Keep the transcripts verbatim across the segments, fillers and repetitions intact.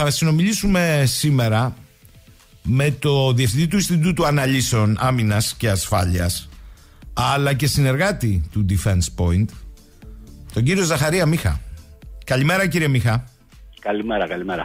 θα συνομιλήσουμε σήμερα με το Διευθυντή του Ινστιτούτου Αναλύσεων Άμυνας και Ασφάλειας, αλλά και συνεργάτη του Defense Point, τον κύριο Ζαχαρία Μίχα. Καλημέρα, κύριε Μίχα. Καλημέρα, καλημέρα.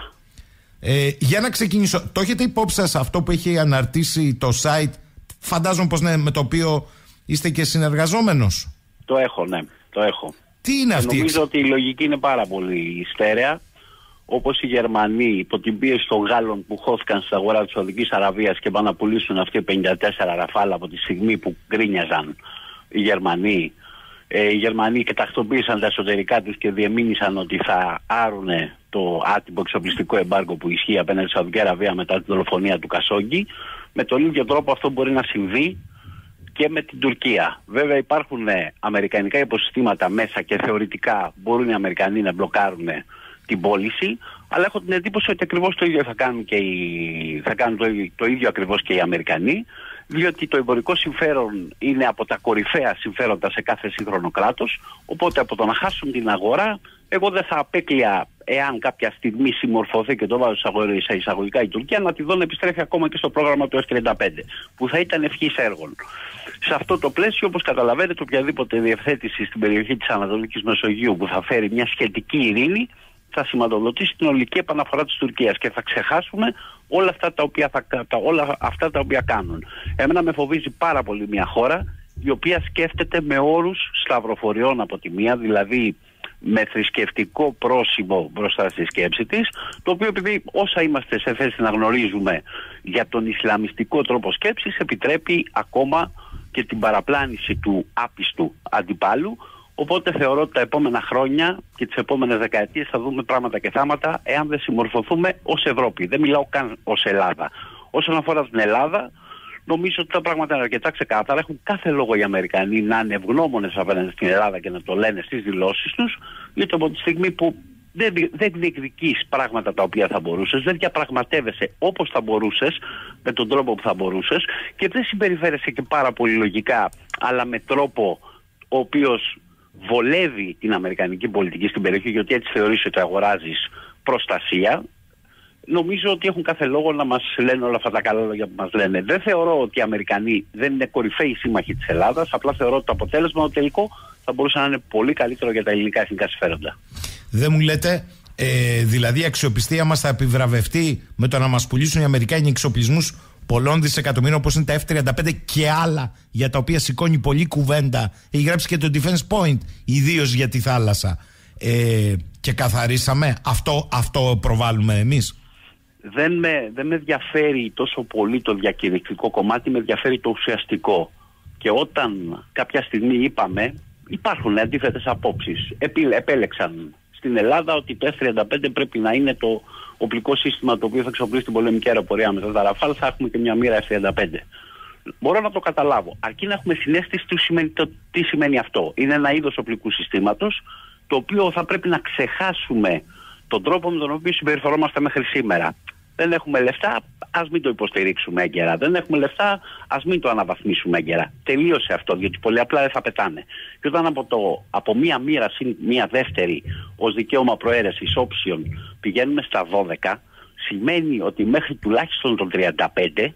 Ε, για να ξεκινήσω, το έχετε υπόψη σας αυτό που έχει αναρτήσει το site, φαντάζομαι πως ναι, με το οποίο είστε και συνεργαζόμενος? Το έχω, ναι, το έχω. Τι είναι αυτή? Νομίζω ότι η λογική είναι πάρα πολύ στέρεα. Όπως οι Γερμανοί υπό την πίεση των Γάλλων που χώθηκαν στην αγορά της Σαουδικής Αραβίας και πάνε να πουλήσουν αυτοί πενήντα τέσσερα ραφάλ από τη στιγμή που γκρίνιαζαν οι Γερμανοί. Ε, οι Γερμανοί κατακτοποίησαν τα εσωτερικά τους και διεμήνυσαν ότι θα άρουν το άτυπο εξοπλιστικό εμπάργκο που ισχύει απέναντι στη Σαουδική Αραβία μετά την δολοφονία του Κασόγκη. Με τον ίδιο τρόπο αυτό μπορεί να συμβεί και με την Τουρκία. Βέβαια υπάρχουν ε, αμερικανικά υποσυστήματα μέσα και θεωρητικά μπορούν οι Αμερικανοί να μπλοκάρουν την πώληση, αλλά έχω την εντύπωση ότι ακριβώς το ίδιο θα κάνουν, και οι, θα κάνουν το, ίδιο, το ίδιο ακριβώς και οι Αμερικανοί, διότι το εμπορικό συμφέρον είναι από τα κορυφαία συμφέροντα σε κάθε σύγχρονο κράτος, οπότε από το να χάσουν την αγορά, εγώ δεν θα απέκλεια, εάν κάποια στιγμή συμμορφωθεί και το βάζω σε εισαγωγικά η Τουρκία, να τη δω να επιστρέφει ακόμα και στο πρόγραμμα του εφ τριάντα πέντε, που θα ήταν ευχής έργων. Σε αυτό το πλαίσιο, όπως καταλαβαίνετε, οποιαδήποτε διευθέτηση στην περιοχή της Ανατολικής Μεσογείου που θα φέρει μια σχετική ειρήνη, θα σηματοδοτήσει την ολική επαναφορά της Τουρκίας και θα ξεχάσουμε όλα αυτά τα οποία, θα, τα, όλα αυτά τα οποία κάνουν. Εμένα με φοβίζει πάρα πολύ μια χώρα η οποία σκέφτεται με όρους σταυροφοριών από τη μία, δηλαδή με θρησκευτικό πρόσημο μπροστά στη σκέψη της, το οποίο, επειδή όσα είμαστε σε θέση να γνωρίζουμε για τον ισλαμιστικό τρόπο σκέψης, επιτρέπει ακόμα και την παραπλάνηση του άπιστου αντιπάλου. Οπότε θεωρώ ότι τα επόμενα χρόνια και τις επόμενες δεκαετίες θα δούμε πράγματα και θάματα εάν δεν συμμορφωθούμε ως Ευρώπη. Δεν μιλάω καν ως Ελλάδα. Όσον αφορά την Ελλάδα, νομίζω ότι τα πράγματα είναι αρκετά ξεκάθαρα. Έχουν κάθε λόγο οι Αμερικανοί να είναι ευγνώμονες απέναντι στην Ελλάδα και να το λένε στις δηλώσεις τους, γιατί από τη στιγμή που δεν, δεν διεκδικείς πράγματα τα οποία θα μπορούσες, δεν διαπραγματεύεσαι όπως θα μπορούσες, με τον τρόπο που θα μπορούσες, και δεν συμπεριφέρεσαι και πάρα πολύ λογικά, αλλά με τρόπο ο οποίος βολεύει την αμερικανική πολιτική στην περιοχή, γιατί έτσι θεωρείς ότι αγοράζεις προστασία. Νομίζω ότι έχουν κάθε λόγο να μας λένε όλα αυτά τα καλά λόγια που μας λένε. Δεν θεωρώ ότι οι Αμερικανοί δεν είναι κορυφαίοι σύμμαχοι της Ελλάδας, απλά θεωρώ ότι το αποτέλεσμα το τελικό θα μπορούσε να είναι πολύ καλύτερο για τα ελληνικά εθνικά συμφέροντα. Δεν μου λέτε, ε, δηλαδή η αξιοπιστία μας θα επιβραβευτεί με το να μας πουλήσουν οι Αμερικάνοι εξοπλισμούς πολλών δισεκατομμύρων όπως είναι τα εφ τριάντα πέντε και άλλα, για τα οποία σηκώνει πολλή κουβέντα. Έχει γράψει και το Defense Point, ιδίως για τη θάλασσα. Ε, και καθαρίσαμε. Αυτό, αυτό προβάλλουμε εμείς. Δεν με, δεν με ενδιαφέρει τόσο πολύ το διακηρυκτικό κομμάτι, με ενδιαφέρει το ουσιαστικό. Και όταν κάποια στιγμή είπαμε, υπάρχουν αντίθετες απόψεις. Επέλεξαν στην Ελλάδα ότι το εφ τριάντα πέντε πρέπει να είναι το οπλικό σύστημα το οποίο θα εξοπλίσει την πολεμική αεροπορία με τα Ραφάλ, θα έχουμε και μια μοίρα εφ τριάντα πέντε. Μπορώ να το καταλάβω, αρκεί να έχουμε συναίσθηση του σημαίνει, το, τι σημαίνει αυτό. Είναι ένα είδος οπλικού συστήματος, το οποίο θα πρέπει να ξεχάσουμε τον τρόπο με τον οποίο συμπεριφερόμαστε μέχρι σήμερα. Δεν έχουμε λεφτά, ας μην το υποστηρίξουμε έγκαιρα. Δεν έχουμε λεφτά, ας μην το αναβαθμίσουμε έγκαιρα. Τελείωσε αυτό, γιατί πολύ απλά δεν θα πετάνε. Και όταν από, το, από μία μοίρα συν μία δεύτερη ως δικαίωμα προαίρεσης option πηγαίνουμε στα δώδεκα, σημαίνει ότι μέχρι τουλάχιστον το τριάντα πέντε,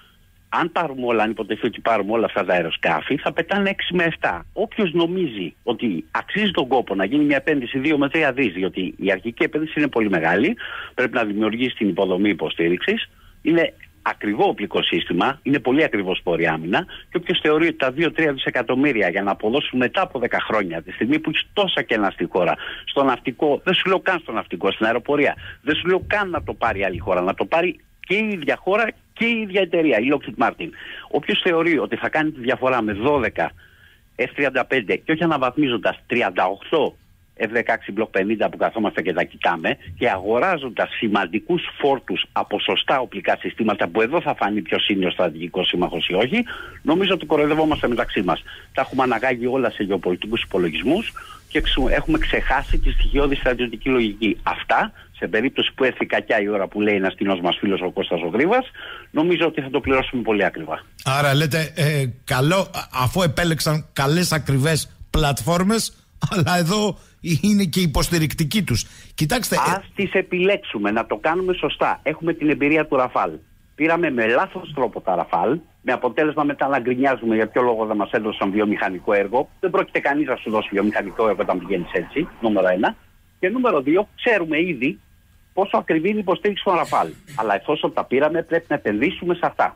αν πάρουμε όλα, αν υποτεθεί ότι πάρουμε όλα αυτά τα αεροσκάφη, θα πετάνε έξι με επτά. Όποιος νομίζει ότι αξίζει τον κόπο να γίνει μια επένδυση δύο με τρία δις, διότι η αρχική επένδυση είναι πολύ μεγάλη, πρέπει να δημιουργήσει την υποδομή υποστήριξης, είναι ακριβό οπλικό σύστημα, είναι πολύ ακριβό σπόρη άμυνα, και όποιος θεωρεί ότι τα δύο με τρία δισεκατομμύρια για να αποδώσουν μετά από δέκα χρόνια, τη στιγμή που έχει τόσα κενά στη χώρα, στο ναυτικό, δεν σου λέω καν στο ναυτικό, στην αεροπορία, δεν σου λέω καν να το πάρει άλλη χώρα, να το πάρει και η ίδια χώρα και η ίδια εταιρεία, η Lockheed Martin. Όποιος θεωρεί ότι θα κάνει τη διαφορά με δώδεκα εφ τριάντα πέντε και όχι αναβαθμίζοντας τριάντα οκτώ εφ δεκαέξι Block πενήντα που καθόμαστε και τα κοιτάμε, και αγοράζοντας σημαντικούς φόρτους από σωστά οπλικά συστήματα, που εδώ θα φανεί ποιος είναι ο στρατηγικός σύμμαχος ή όχι, νομίζω ότι κοροϊδευόμαστε μεταξύ μας. Τα έχουμε αναγάγει όλα σε γεωπολιτικούς υπολογισμούς και έχουμε ξεχάσει τη στοιχειώδη στρατιωτική λογική. Αυτά, σε περίπτωση που έρθει κακιά η ώρα που λέει ένας κοινός μας φίλος ο Κώστας ο Γρήβας, νομίζω ότι θα το πληρώσουμε πολύ ακριβά. Άρα λέτε, ε, καλό, αφού επέλεξαν καλές ακριβές πλατφόρμες, αλλά εδώ είναι και υποστηρικτικοί τους. Κοιτάξτε. Ας τις επιλέξουμε να το κάνουμε σωστά. Έχουμε την εμπειρία του Ραφάλ. Πήραμε με λάθος τρόπο τα Ραφάλ, με αποτέλεσμα μετά να γκρινιάζουμε για ποιο λόγο δεν μας έδωσαν βιομηχανικό έργο. Δεν πρόκειται κανείς να σου δώσει βιομηχανικό έργο όταν πηγαίνεις έτσι, νούμερο ένα. Και νούμερο δύο, ξέρουμε ήδη πόσο ακριβή είναι η υποστήριξη των Ραφάλ. Αλλά εφόσον τα πήραμε, πρέπει να επενδύσουμε σε αυτά.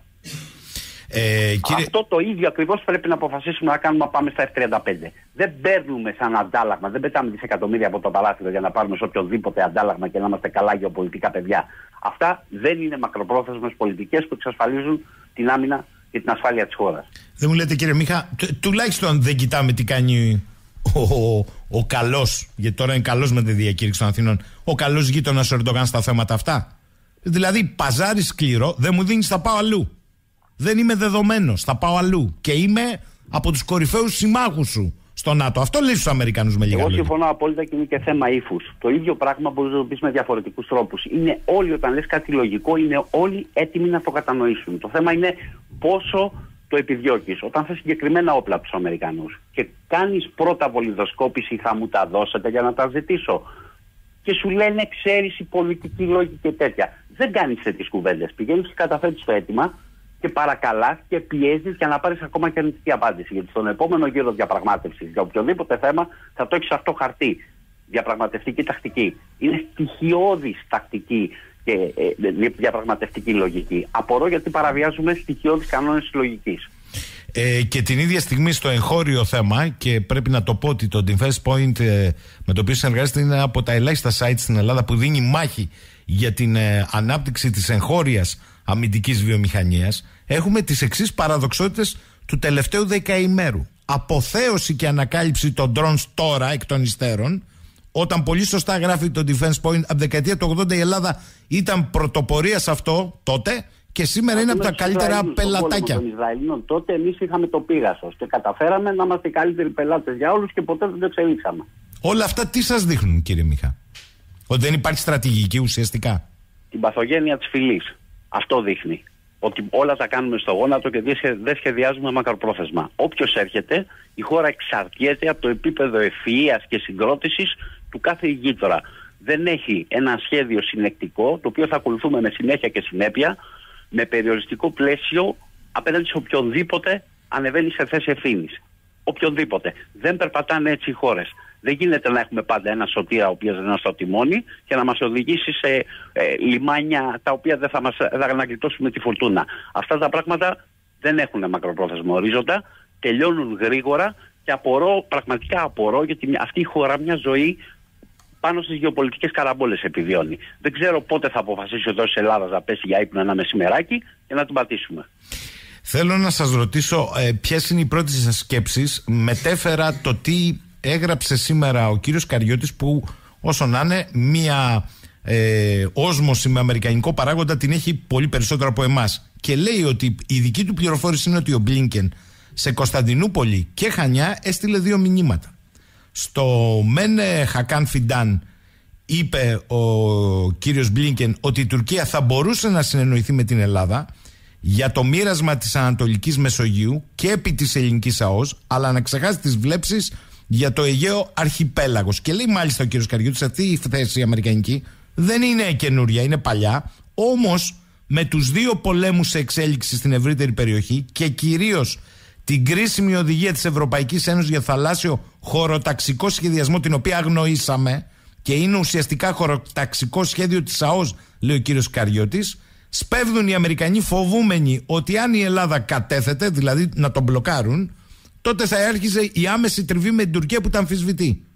Ε, κύριε... Αυτό το ίδιο ακριβώς πρέπει να αποφασίσουμε να κάνουμε να πάμε στα εφ τριάντα πέντε. Δεν παίρνουμε σαν αντάλλαγμα, δεν πετάμε δισεκατομμύρια από το παράθυρο για να πάρουμε σε οποιοδήποτε αντάλλαγμα και να είμαστε καλά γεωπολιτικά παιδιά. Αυτά δεν είναι μακροπρόθεσμες πολιτικές που εξασφαλίζουν την άμυνα και την ασφάλεια της χώρας. Δεν μου λέτε, κύριε Μίχα, τουλάχιστον δεν κοιτάμε τι κάνει ο, ο, ο καλός, γιατί τώρα είναι καλός με τη διακήρυξη των Αθηνών, ο καλός γείτονας ο Ερντογάν στα θέματα αυτά. Δηλαδή, παζάρι σκληρό, δεν μου δίνεις, θα πάω αλλού. Δεν είμαι δεδομένος, θα πάω αλλού. Και είμαι από τους κορυφαίους συμμάχους σου στο ΝΑΤΟ. Αυτό λέει στους Αμερικανούς με λίγα λόγια. Εγώ συμφωνώ απόλυτα και είναι και θέμα ύφους. Το ίδιο πράγμα μπορείς να το πεις με διαφορετικούς τρόπους. Είναι όλοι, όταν λες κάτι λογικό, είναι όλοι έτοιμοι να το κατανοήσουν. Το θέμα είναι πόσο το επιδιώκεις. Όταν θες συγκεκριμένα όπλα από τους Αμερικανούς και κάνεις πρώτα βολιδοσκόπηση, θα μου τα δώσετε για να τα ζητήσω. Και σου λένε, ξέρεις, οι πολιτικοί λόγοι και τέτοια. Δεν κάνεις τέτοιες κουβέντες. Πηγαίνεις και καταθέτεις το αίτημα και παρακαλάς και πιέζεις για να πάρεις ακόμα και αρνητική απάντηση. Γιατί στον επόμενο γύρο διαπραγμάτευσης για οποιοδήποτε θέμα θα το έχεις αυτό χαρτί. Διαπραγματευτική τακτική. Είναι στοιχειώδης τακτική και ε, διαπραγματευτική λογική. Απορώ γιατί παραβιάζουμε στοιχειώδης κανόνες της λογικής. Ε, και την ίδια στιγμή στο εγχώριο θέμα, και πρέπει να το πω ότι το Defense Point ε, με το οποίο συνεργάζεται είναι από τα ελάχιστα site στην Ελλάδα που δίνει μάχη για την ε, ανάπτυξη της εγχώριας αμυντικής βιομηχανίας. Έχουμε τις εξής παραδοξότητες του τελευταίου δεκαημέρου. Αποθέωση και ανακάλυψη των drones τώρα εκ των υστέρων, όταν πολύ σωστά γράφει το Defense Point, από τη δεκαετία του ογδόντα η Ελλάδα ήταν πρωτοπορία σε αυτό τότε και σήμερα είναι από τα καλύτερα Ισραήλ, πελατάκια. Των Ισραηλινών τότε εμείς είχαμε το Πίγασος και καταφέραμε να είμαστε οι καλύτεροι πελάτες για όλους και ποτέ δεν το εξελίξαμε. Όλα αυτά τι σας δείχνουν, κύριε Μίχα? Ότι δεν υπάρχει στρατηγική ουσιαστικά? Την παθογένεια της φυλής. Αυτό δείχνει. Ότι όλα τα κάνουμε στο γόνατο και δεν σχεδιάζουμε μακροπρόθεσμα. Όποιος έρχεται, η χώρα εξαρτιέται από το επίπεδο ευφυΐας και συγκρότησης του κάθε ηγείτορα. Δεν έχει ένα σχέδιο συνεκτικό, το οποίο θα ακολουθούμε με συνέχεια και συνέπεια, με περιοριστικό πλαίσιο απέναντι σε οποιονδήποτε ανεβαίνει σε θέση ευθύνης. Οποιονδήποτε. Δεν περπατάνε έτσι οι χώρες. Δεν γίνεται να έχουμε πάντα ένα σωτήρα ο οποίος δεν είναι στο τιμόνι και να μας οδηγήσει σε ε, λιμάνια τα οποία δεν θα μας θα να γλιτώσουμε τη φουρτούνα. Αυτά τα πράγματα δεν έχουν μακροπρόθεσμο ορίζοντα, τελειώνουν γρήγορα και απορώ, πραγματικά απορώ, γιατί αυτή η χώρα μια ζωή πάνω στις γεωπολιτικές καραμπόλες επιβιώνει. Δεν ξέρω πότε θα αποφασίσει ο της Ελλάδας να πέσει για ύπνο ένα μεσημεράκι και να την πατήσουμε. Θέλω να σας ρωτήσω ε, ποιες είναι οι πρώτες σας σκέψεις. Μετέφερα το τι έγραψε σήμερα ο κύριος Καριώτης, που όσο να είναι μία ε, όσμωση με αμερικανικό παράγοντα την έχει πολύ περισσότερο από εμάς. Και λέει ότι η δική του πληροφόρηση είναι ότι ο Μπλίνκεν σε Κωνσταντινούπολη και Χανιά έστειλε δύο μηνύματα. Στο Μένε Χακάν Φιντάν είπε ο κύριος Μπλίνκεν ότι η Τουρκία θα μπορούσε να συνεννοηθεί με την Ελλάδα για το μοίρασμα της Ανατολικής Μεσογείου και επί της ελληνικής ΑΟΣ, αλλά να ξεχάσει τις βλέψεις για το Αιγαίο Αρχιπέλαγος. Και λέει μάλιστα ο κύριος Καριώτης, αυτή η θέση η αμερικανική δεν είναι καινούρια, είναι παλιά, όμως με τους δύο πολέμους σε εξέλιξη στην ευρύτερη περιοχή και κυρίως την κρίσιμη οδηγία της Ευρωπαϊκής Ένωσης για θαλάσσιο χωροταξικό σχεδιασμό, την οποία αγνοήσαμε και είναι ουσιαστικά χωροταξικό σχέδιο της ΑΟΣ, λέει ο κύριος Καριώτης, σπέβδουν οι Αμερικανοί φοβούμενοι ότι αν η Ελλάδα κατέθεται, δηλαδή να τον μπλοκάρουν, τότε θα άρχιζε η άμεση τριβή με την Τουρκία που τα αμφισβητεί.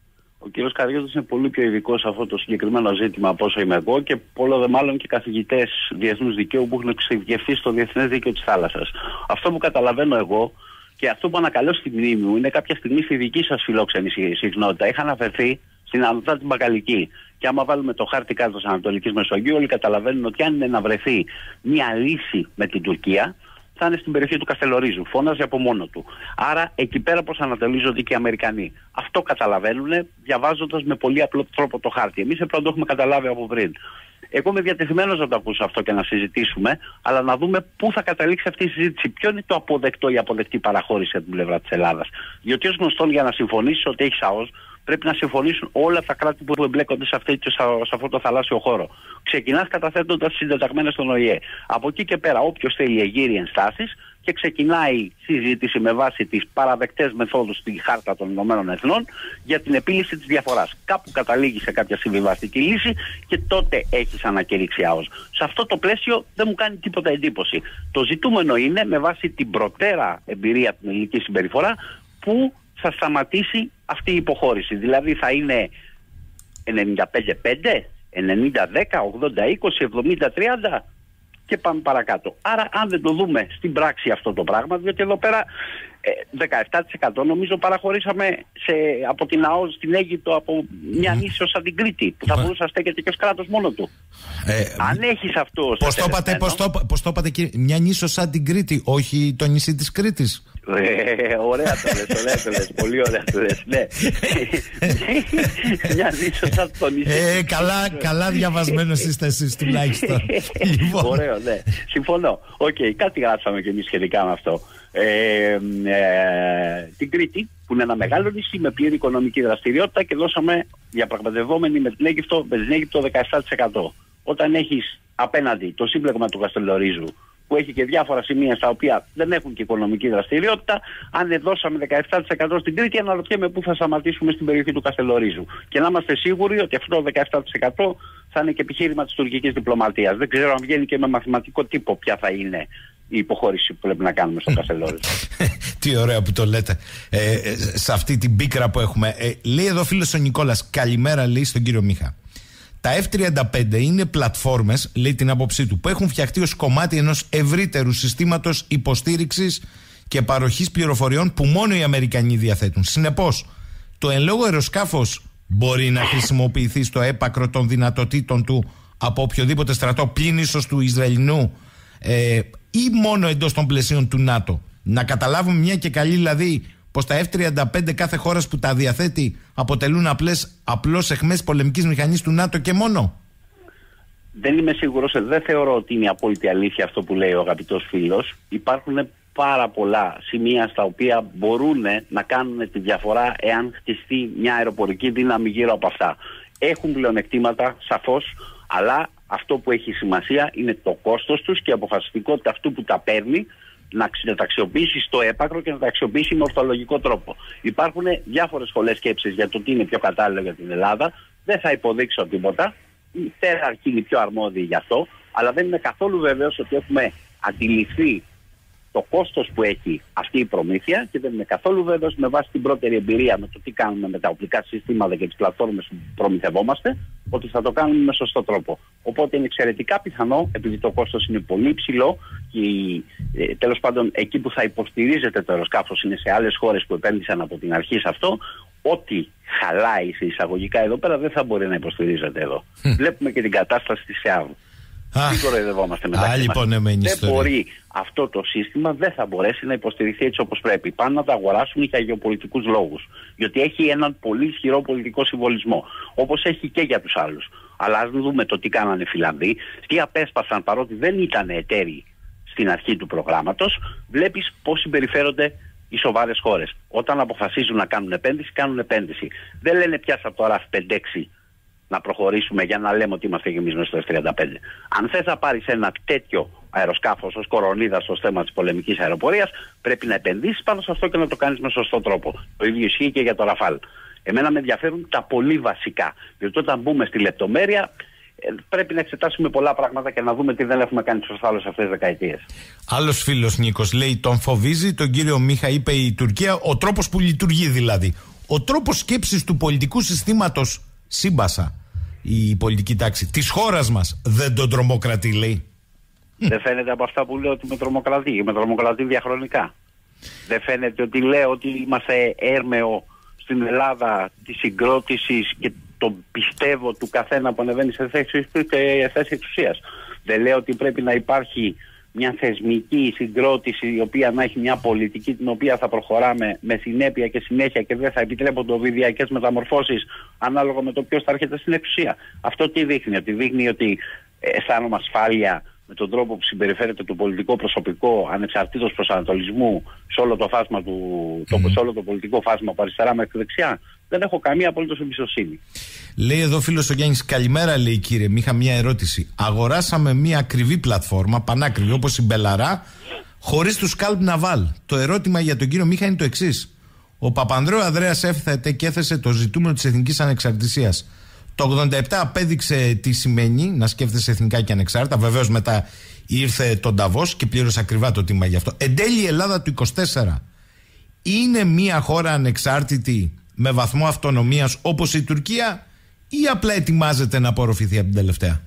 Ο κ. Καριώτης είναι πολύ πιο ειδικός σε αυτό το συγκεκριμένο ζήτημα από όσο είμαι εγώ και πολλό δε μάλλον και καθηγητές διεθνούς δικαίου που έχουν εξειδικευτεί στο διεθνές δίκαιο της θάλασσας. Αυτό που καταλαβαίνω εγώ και αυτό που ανακαλώ στη μνήμη μου είναι κάποια στιγμή στη δική σας φιλόξενη συχνότητα. Είχα αναφερθεί στην Ανατολική Μπακαλική. Και άμα βάλουμε το χάρτη κάτω της Ανατολικής Μεσογείου, όλοι καταλαβαίνουν ότι αν είναι να βρεθεί μια λύση με την Τουρκία, θα είναι στην περιοχή του Καστελορίζου. Φώναζε από μόνο του. Άρα εκεί πέρα προσανατολίζονται και οι Αμερικανοί. Αυτό καταλαβαίνουν διαβάζοντας με πολύ απλό τρόπο το χάρτη. Εμείς έπρεπε να το έχουμε καταλάβει από πριν. Εγώ είμαι διατεθειμένος να το ακούσω αυτό και να συζητήσουμε, αλλά να δούμε πού θα καταλήξει αυτή η συζήτηση. Ποιο είναι το αποδεκτό ή αποδεκτή παραχώρηση από την πλευρά της Ελλάδας. Γιατί ως γνωστόν, για να συμφωνήσεις ότι έχει ΑΟΣ, πρέπει να συμφωνήσουν όλα τα κράτη που εμπλέκονται σε, αυτή, σε αυτό το θαλάσσιο χώρο. Ξεκινάς καταθέτοντας τις συντεταγμένες στον Ο Η Ε. Από εκεί και πέρα, όποιος θέλει εγείρει ενστάσεις και ξεκινάει συζήτηση με βάση τις παραδεκτές μεθόδους στη Χάρτα των Ηνωμένων Εθνών για την επίλυση της διαφοράς. Κάπου καταλήγει σε κάποια συμβιβαστική λύση και τότε έχεις ανακηρύξει ΑΟΣ. Σε αυτό το πλαίσιο δεν μου κάνει τίποτα εντύπωση. Το ζητούμενο είναι με βάση την προτέρα εμπειρία, την ελληνική συμπεριφορά, που θα σταματήσει αυτή η υποχώρηση. Δηλαδή θα είναι ενενήντα πέντε πέντε, ενενήντα δέκα, ογδόντα είκοσι, εβδομήντα τριάντα και πάμε παρακάτω. Άρα αν δεν το δούμε στην πράξη αυτό το πράγμα, διότι εδώ πέρα ε, δεκαεπτά τοις εκατό νομίζω παραχωρήσαμε σε, από την ΑΟΣ στην Αίγυπτο από μια νήσιο σαν την Κρήτη, που θα μπορούσε να στέκεται και ως κράτος μόνο του. Ε, αν έχεις αυτό... Πώς το είπατε, πώς το, πώς το είπατε κύριε, μια νήσιο σαν την Κρήτη, όχι το νησί της Κρήτης? Ε, ωραία το λες, ωραία το λες, πολύ ωραία το λες, ναι. Μια νήσιο σαν το νησί. Ε, καλά, καλά διαβασμένος είστε εσείς τουλάχιστον. Λοιπόν. Ωραίο, ναι. Συμφωνώ. Οκ, okay, κάτι γράψαμε και εμείς σχετικά με αυτό. Ε, ε, την Κρήτη, που είναι ένα μεγάλο νησί με πλήρη οικονομική δραστηριότητα, και δώσαμε διαπραγματευόμενοι με την Αίγυπτο, με την Αίγυπτο δεκαεπτά τοις εκατό. Όταν έχεις απέναντι το σύμπλεγμα του Καστελορίζου, που έχει και διάφορα σημεία στα οποία δεν έχουν και οικονομική δραστηριότητα, αν δώσαμε δεκαεπτά τοις εκατό στην Κρήτη, αναρωτιέμαι πού θα σταματήσουμε στην περιοχή του Καστελορίζου. Και να είμαστε σίγουροι ότι αυτό το δεκαεπτά τοις εκατό θα είναι και επιχείρημα της τουρκικής διπλωματίας. Δεν ξέρω αν βγαίνει και με μαθηματικό τύπο ποια θα είναι η υποχώρηση που πρέπει να κάνουμε στο Καστελόριζο. Τι ωραία που το λέτε. Ε, σε αυτή την πίκρα που έχουμε. Ε, λέει εδώ φίλος ο Νικόλας, καλημέρα, λέει στον κύριο Μίχα. Τα εφ τριάντα πέντε είναι πλατφόρμες, λέει την άποψή του, που έχουν φτιαχτεί ως κομμάτι ενός ευρύτερου συστήματος υποστήριξης και παροχής πληροφοριών που μόνο οι Αμερικανοί διαθέτουν. Συνεπώς, το εν λόγω αεροσκάφος μπορεί να χρησιμοποιηθεί στο έπακρο των δυνατοτήτων του από οποιοδήποτε στρατό, πλην ίσως του Ισραηλινού, ε, ή μόνο εντός των πλαισίων του ΝΑΤΟ. Να καταλάβουμε μια και καλή δηλαδή πως τα εφ τριάντα πέντε κάθε χώρας που τα διαθέτει αποτελούν απλές, απλώς εχμές πολεμικής μηχανής του ΝΑΤΟ και μόνο. Δεν είμαι σίγουρος, δεν θεωρώ ότι είναι απόλυτη αλήθεια αυτό που λέει ο αγαπητός φίλος. Υπάρχουν πάρα πολλά σημεία στα οποία μπορούν να κάνουν τη διαφορά εάν χτιστεί μια αεροπορική δύναμη γύρω από αυτά. Έχουν πλεονεκτήματα, σαφώς, αλλά αυτό που έχει σημασία είναι το κόστος τους και η αποφασιστικότητα αυτού που τα παίρνει να τα αξιοποιήσει στο έπακρο και να τα αξιοποιήσει με ορθολογικό τρόπο. Υπάρχουν διάφορες σχολές σκέψης για το τι είναι πιο κατάλληλο για την Ελλάδα. Δεν θα υποδείξω τίποτα. Η θέραρχη είναι πιο αρμόδιοι γι' αυτό, αλλά δεν είμαι καθόλου βέβαιος ότι έχουμε αντιληφθεί το κόστος που έχει αυτή η προμήθεια και δεν είμαι καθόλου βέβαιος με βάση την πρώτερη εμπειρία με το τι κάνουμε με τα οπλικά συστήματα και τις πλατφόρμες που προμηθευόμαστε, ότι θα το κάνουμε με σωστό τρόπο. Οπότε είναι εξαιρετικά πιθανό, επειδή το κόστος είναι πολύ υψηλό και ε, τέλος πάντων εκεί που θα υποστηρίζεται το αεροσκάφος είναι σε άλλες χώρες που επένδυσαν από την αρχή σε αυτό, ό,τι χαλάει σε εισαγωγικά εδώ πέρα δεν θα μπορεί να υποστηρίζεται εδώ. Mm. Βλέπουμε και την κατάσταση της ΕΑΒ. Δεν κοροϊδευόμαστε μεταξύ μας. Δεν μπορεί αυτό το σύστημα, δεν θα μπορέσει να υποστηριχθεί έτσι όπως πρέπει. Πάνε να τα αγοράσουν για γεωπολιτικούς λόγους. Διότι έχει έναν πολύ ισχυρό πολιτικό συμβολισμό. Όπως έχει και για τους άλλους. Αλλά ας δούμε το τι κάνανε οι Φιλανδοί, τι απέσπασαν παρότι δεν ήταν εταίροι στην αρχή του προγράμματος. Βλέπεις πώς συμπεριφέρονται οι σοβαρές χώρες. Όταν αποφασίζουν να κάνουν επένδυση, κάνουν επένδυση. Δεν λένε πιάσα το ραφ πέντε έξι να προχωρήσουμε για να λέμε ότι είμαστε και εμείς μέσα στο εφ τριάντα πέντε. Αν θες να πάρεις ένα τέτοιο αεροσκάφος ως κορονίδα στο θέμα της πολεμικής αεροπορίας, πρέπει να επενδύσεις πάνω σε αυτό και να το κάνεις με σωστό τρόπο. Το ίδιο ισχύει και για το Ραφάλ. Εμένα με ενδιαφέρουν τα πολύ βασικά. Διότι όταν μπούμε στη λεπτομέρεια, πρέπει να εξετάσουμε πολλά πράγματα και να δούμε τι δεν έχουμε κάνει σωστά όλες αυτές τις δεκαετίες. Άλλος φίλος Νίκος λέει: τον φοβίζει τον κύριο Μίχα, είπε η Τουρκία, ο τρόπος που λειτουργεί δηλαδή. Ο τρόπος σκέψης του πολιτικού συστήματος, σύμπασα, η πολιτική τάξη της χώρας μας δεν τον τρομοκρατεί, λέει. Δεν φαίνεται από αυτά που λέω ότι με τρομοκρατεί, με τρομοκρατεί διαχρονικά. Δεν φαίνεται ότι λέω ότι είμαστε έρμεο στην Ελλάδα της συγκρότησης και το πιστεύω του καθένα που ανεβαίνει σε θέση, σε θέση εξουσίας. Δεν λέω ότι πρέπει να υπάρχει μια θεσμική συγκρότηση η οποία να έχει μια πολιτική την οποία θα προχωράμε με συνέπεια και συνέχεια και δεν θα επιτρέπονται οβιδιακές μεταμορφώσεις ανάλογα με το ποιος θα έρχεται στην εξουσία. Αυτό τι δείχνει? Ότι δείχνει ότι αισθάνομαι ασφάλεια με τον τρόπο που συμπεριφέρεται το πολιτικό προσωπικό ανεξαρτήτως προσανατολισμού σε όλο το φάσμα του, mm. το, σε όλο το πολιτικό φάσμα από αριστερά μέχρι δεξιά, δεν έχω καμία απολύτως εμπιστοσύνη. Λέει εδώ φίλος ο Γιάννης, καλημέρα, λέει κύριε, είχα μια ερώτηση. Αγοράσαμε μια ακριβή πλατφόρμα, πανάκριβη όπως η Μπελαρά, χωρίς του σκάλπ Ναβάλ. Το ερώτημα για τον κύριο Μίχα είναι το εξής. Ο Παπανδρέου Ανδρέας έφθεται και έθεσε το ζητούμενο της εθνικής ανεξαρτησίας. Το ογδόντα επτά απέδειξε τι σημαίνει να σκέφτεσαι εθνικά και ανεξάρτητα. Βεβαίως μετά ήρθε τον Νταβός και πλήρωσε ακριβά το τίμημα γι' αυτό. Εν τέλει η Ελλάδα του είκοσι τέσσερα είναι μια χώρα ανεξάρτητη με βαθμό αυτονομίας όπως η Τουρκία, ή απλά ετοιμάζεται να απορροφηθεί από την τελευταία?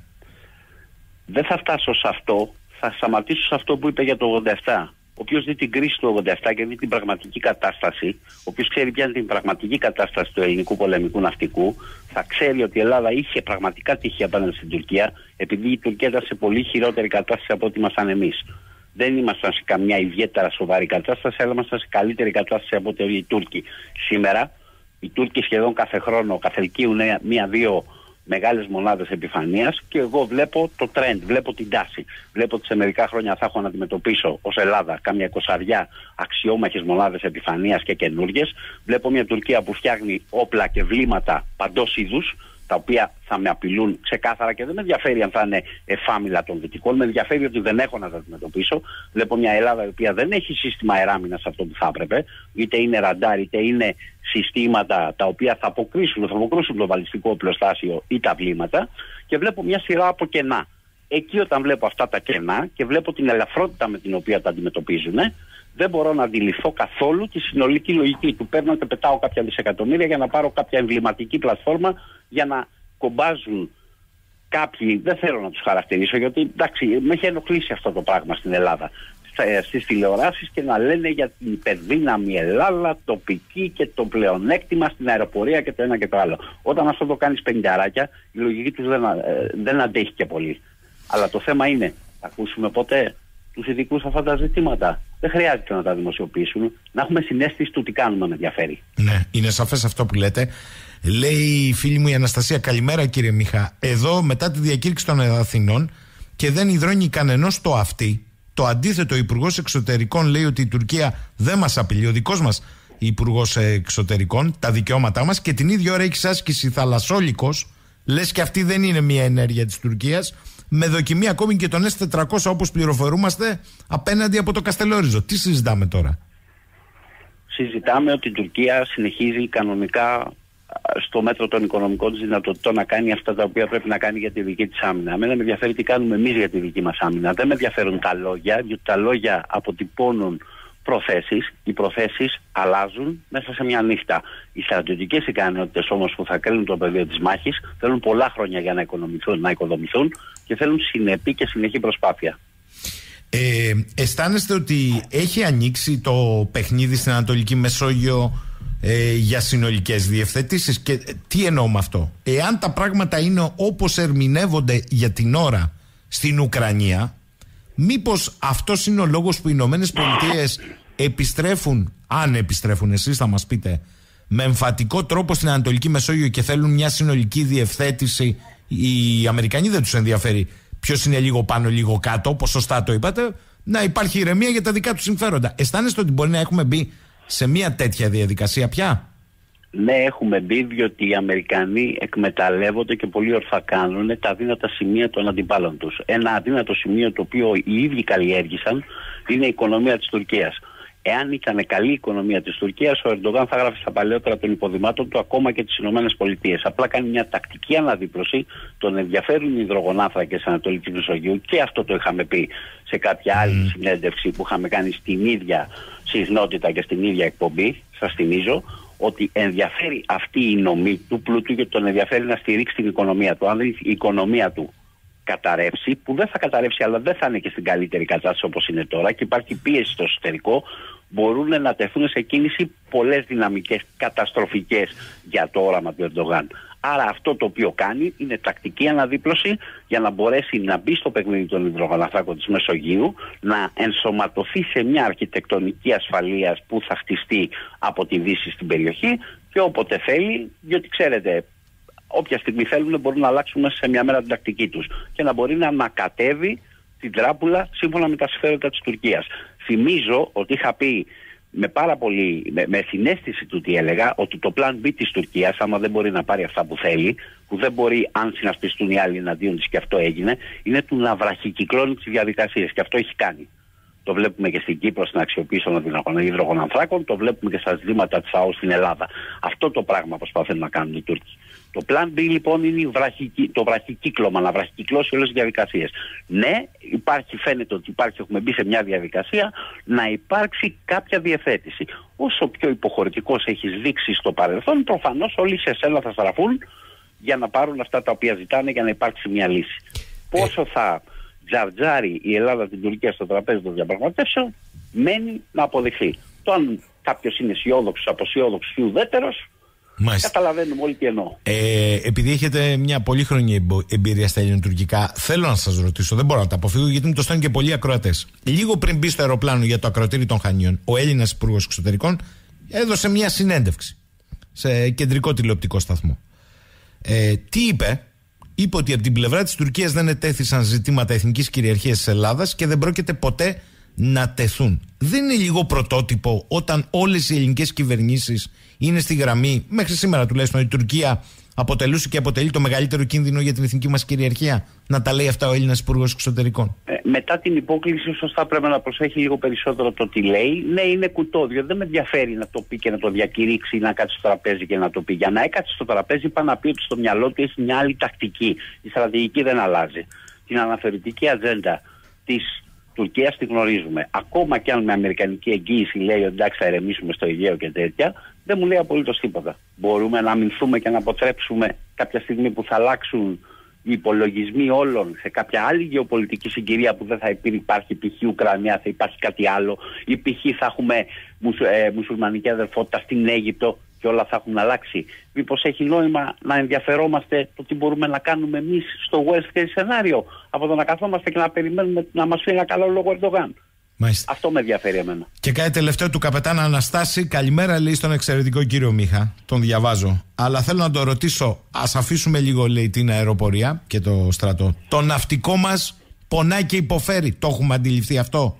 Δεν θα φτάσω σε αυτό. Θα σταματήσω σε αυτό που είπε για το ογδόντα επτά. Ο οποίος δει την κρίση του ογδόντα επτά και δει την πραγματική κατάσταση, ο οποίος ξέρει ποια είναι την πραγματική κατάσταση του ελληνικού πολεμικού ναυτικού, θα ξέρει ότι η Ελλάδα είχε πραγματικά τύχη απέναντι στην Τουρκία, επειδή η Τουρκία ήταν σε πολύ χειρότερη κατάσταση από ό,τι ήμασταν εμείς. Δεν ήμασταν σε καμιά ιδιαίτερα σοβαρή κατάσταση, αλλά ήμασταν σε καλύτερη κατάσταση από ό,τι οι Τούρκοι. Σήμερα, οι Τούρκοι σχεδόν κάθε χρόνο καθελκύουν μία-δύο μεγάλες μονάδες επιφανείας και εγώ βλέπω το trend, βλέπω την τάση. Βλέπω ότι σε μερικά χρόνια θα έχω να αντιμετωπίσω ως Ελλάδα κάμια εικοσαριά αξιόμαχες μονάδες επιφανείας και καινούργιες. Βλέπω μια Τουρκία που φτιάχνει όπλα και βλήματα παντός είδους, τα οποία θα με απειλούν ξεκάθαρα και δεν με ενδιαφέρει αν θα είναι εφάμιλα των δυτικών. Με ενδιαφέρει ότι δεν έχω να τα αντιμετωπίσω. Βλέπω μια Ελλάδα η οποία δεν έχει σύστημα αεράμινας αυτό που θα έπρεπε, είτε είναι ραντάρ, είτε είναι συστήματα τα οποία θα αποκρίσουν, θα αποκρούσουν το βαλιστικό οπλοστάσιο ή τα βλήματα, και βλέπω μια σειρά από κενά. Εκεί όταν βλέπω αυτά τα κενά και βλέπω την ελαφρότητα με την οποία τα αντιμετωπίζουν, δεν μπορώ να αντιληφθώ καθόλου τη συνολική λογική του. Παίρνω και πετάω κάποια δισεκατομμύρια για να πάρω κάποια εμβληματική πλατφόρμα για να κομπάζουν κάποιοι, δεν θέλω να τους χαρακτηρίσω, γιατί εντάξει, με έχει ενοχλήσει αυτό το πράγμα στην Ελλάδα, στις τηλεοράσεις, και να λένε για την υπερδύναμη Ελλάδα, τοπική και το πλεονέκτημα στην αεροπορία και το ένα και το άλλο. Όταν αυτό το κάνεις πενηνταράκια, η λογική τους δεν, δεν αντέχει και πολύ. Αλλά το θέμα είναι, θα ακούσουμε ποτέ τους ειδικούς αυτά τα ζητήματα? Δεν χρειάζεται να τα δημοσιοποιήσουν. Να έχουμε συναίσθηση του τι κάνουμε με ενδιαφέρει. Ναι, είναι σαφές αυτό που λέτε. Λέει η φίλη μου η Αναστασία, καλημέρα κύριε Μίχα. Εδώ μετά τη διακήρυξη των Αθηνών και δεν υδρώνει κανενός το αυτί. Το αντίθετο, ο Υπουργός Εξωτερικών λέει ότι η Τουρκία δεν μας απειλεί. Ο δικός μας Υπουργός Εξωτερικών, τα δικαιώματά μας, και την ίδια ώρα έχει άσκηση θαλασσόλικος. Λες και αυτή δεν είναι μια ενέργεια της Τουρκίας, με δοκιμή ακόμη και τον ες τετρακόσια όπως πληροφορούμαστε απέναντι από το Καστελόριζο. Τι συζητάμε τώρα? Συζητάμε ότι η Τουρκία συνεχίζει κανονικά στο μέτρο των οικονομικών της δυνατοτήτων να κάνει αυτά τα οποία πρέπει να κάνει για τη δική της άμυνα. Εμένα με ενδιαφέρει τι κάνουμε εμείς για τη δική μας άμυνα. Δεν με ενδιαφέρουν τα λόγια, διότι τα λόγια αποτυπώνουν προθέσεις. Οι προθέσεις αλλάζουν μέσα σε μια νύχτα. Οι στρατιωτικές ικανότητες όμως που θα κρίνουν το πεδίο της μάχης θέλουν πολλά χρόνια για να οικονομηθούν, να οικοδομηθούν, και θέλουν συνεπή και συνεχή προσπάθεια. Ε, αισθάνεστε ότι έχει ανοίξει το παιχνίδι στην Ανατολική Μεσόγειο ε, για συνολικές διευθετήσεις? Και ε, τι εννοώ με αυτό? Εάν τα πράγματα είναι όπως ερμηνεύονται για την ώρα στην Ουκρανία, μήπως αυτός είναι ο λόγος που οι Ηνωμένες Πολιτείες επιστρέφουν, αν επιστρέφουν, εσείς θα μας πείτε, με εμφατικό τρόπο στην Ανατολική Μεσόγειο και θέλουν μια συνολική διευθέτηση? Οι Αμερικανοί δεν τους ενδιαφέρει ποιος είναι λίγο πάνω λίγο κάτω, όπως σωστά το είπατε, να υπάρχει ηρεμία για τα δικά τους συμφέροντα. Αισθάνεστε ότι μπορεί να έχουμε μπει σε μια τέτοια διαδικασία πια? Ναι, έχουμε μπει, διότι οι Αμερικανοί εκμεταλλεύονται και πολύ ορθά κάνουν τα αδύνατα σημεία των αντιπάλων τους. Ένα αδύνατο σημείο το οποίο οι ίδιοι καλλιέργησαν είναι η οικονομία της Τουρκίας. Εάν ήταν καλή η οικονομία της Τουρκίας, ο Ερντογάν θα γράφει στα παλαιότερα των υποδημάτων του ακόμα και τις Ηνωμένες Πολιτείες. Απλά κάνει μια τακτική αναδίπλωση, τον ενδιαφέρουν οι υδρογονάνθρακες Ανατολικής Μεσογείου, και αυτό το είχαμε πει σε κάποια άλλη mm. συνέντευξη που είχαμε κάνει στην ίδια συχνότητα και στην ίδια εκπομπή. Σας θυμίζω ότι ενδιαφέρει αυτή η νομή του πλούτου, γιατί τον ενδιαφέρει να στηρίξει την οικονομία του. Αν η οικονομία του καταρρεύσει, που δεν θα καταρρεύσει αλλά δεν θα είναι και στην καλύτερη κατάσταση όπως είναι τώρα, και υπάρχει πίεση στο εσωτερικό, μπορούν να τεθούν σε κίνηση πολλές δυναμικές καταστροφικές για το όραμα του Ερντογάν. Άρα αυτό το οποίο κάνει είναι τακτική αναδίπλωση για να μπορέσει να μπει στο παιχνίδι των υδρογοναθράκων της Μεσογείου, να ενσωματωθεί σε μια αρχιτεκτονική ασφαλείας που θα χτιστεί από τη Δύση στην περιοχή, και όποτε θέλει, διότι ξέρετε, όποια στιγμή θέλουν μπορούν να αλλάξουν μέσα σε μια μέρα την τακτική τους, και να μπορεί να ανακατεύει στην τράπουλα σύμφωνα με τα συμφέροντα της Τουρκίας. Θυμίζω ότι είχα πει με πάρα πολύ, με, με συναίσθηση του τι έλεγα, ότι το plan B της Τουρκίας, άμα δεν μπορεί να πάρει αυτά που θέλει, που δεν μπορεί αν συνασπιστούν οι άλλοι εναντίον της, και αυτό έγινε, είναι του να βραχικυκλώνει τις διαδικασίες, και αυτό έχει κάνει. Το βλέπουμε και στην Κύπρο στην αξιοποίηση των υδρογονανθράκων, το βλέπουμε και στα ζητήματα της ΑΟΣ στην Ελλάδα. Αυτό το πράγμα προσπαθούν να κάνουν οι Τούρκοι. Το plan B λοιπόν είναι βραχικυ... το βραχικύκλωμα, να βραχικυκλώσει όλες τις διαδικασίες. Ναι, υπάρχει, φαίνεται ότι υπάρχει, έχουμε μπει σε μια διαδικασία να υπάρξει κάποια διευθέτηση. Όσο πιο υποχωρητικός έχεις δείξει στο παρελθόν, προφανώς όλοι σε σένα θα στραφούν για να πάρουν αυτά τα οποία ζητάνε για να υπάρξει μια λύση. Πόσο θα τζαρτζάρει η Ελλάδα την Τουρκία στο τραπέζι των διαπραγματεύσεων, μένει να αποδειχθεί. Το αν κάποιος είναι αισιόδοξος, αποσιόδοξος ή ουδέτερος, καταλαβαίνουμε όλοι τι εννοώ. Ε, επειδή έχετε μια πολύχρονη εμπειρία στα ελληνοτουρκικά, θέλω να σας ρωτήσω, δεν μπορώ να τα αποφύγω γιατί μου το στέλνουν και πολλοί ακροατές. Λίγο πριν μπει στο αεροπλάνο για το ακροατήρι των Χανίων, ο Έλληνας Υπουργός Εξωτερικών έδωσε μια συνέντευξη σε κεντρικό τηλεοπτικό σταθμό. Ε, τι είπε? Είπε ότι από την πλευρά της Τουρκίας δεν ετέθησαν ζητήματα εθνικής κυριαρχίας της Ελλάδας και δεν πρόκειται ποτέ να τεθούν. Δεν είναι λίγο πρωτότυπο όταν όλες οι ελληνικές κυβερνήσεις είναι στη γραμμή, μέχρι σήμερα τουλάχιστον η Τουρκία αποτελούσε και αποτελεί το μεγαλύτερο κίνδυνο για την εθνική μας κυριαρχία, να τα λέει αυτά ο Έλληνας Υπουργός Εξωτερικών? Ε, μετά την υπόκληση, σωστά πρέπει να προσέχει λίγο περισσότερο το τι λέει. Ναι, είναι κουτό, διότι δεν με ενδιαφέρει να το πει και να το διακηρύξει ή να κάτσει στο τραπέζι και να το πει. Για να έκατσει στο τραπέζι, πάει να πει ότι στο μυαλό του έχει μια άλλη τακτική. Η στρατηγική δεν αλλάζει. Την αναφερητική ατζέντα της Τουρκίας τη γνωρίζουμε. Ακόμα και αν με αμερικανική εγγύηση λέει ότι εντάξει θα ερεμήσουμε στο Αιγαίο και τέτοια, δεν μου λέει απολύτως τίποτα. Μπορούμε να αμυνθούμε και να αποτρέψουμε κάποια στιγμή που θα αλλάξουν οι υπολογισμοί όλων σε κάποια άλλη γεωπολιτική συγκυρία που δεν θα υπάρχει π.χ. Ουκρανία, θα υπάρχει κάτι άλλο, ή π.χ. θα έχουμε μουσου, ε, μουσουλμανική αδερφότητα στην Αίγυπτο και όλα θα έχουν αλλάξει? Μήπως έχει νόημα να ενδιαφερόμαστε το τι μπορούμε να κάνουμε εμείς στο worst case σενάριο, από το να καθόμαστε και να περιμένουμε να μας πει ένα καλό λόγο Ερντογάν? Μάλιστα. Αυτό με ενδιαφέρει εμένα. Και κάτι τελευταίο του καπετάνα Αναστάση. Καλημέρα, λέει, στον εξαιρετικό κύριο Μίχα. Τον διαβάζω. Αλλά θέλω να το ρωτήσω. Ας αφήσουμε λίγο, λέει, την αεροπορία και το στρατό. Το ναυτικό μας πονάει και υποφέρει. Το έχουμε αντιληφθεί αυτό?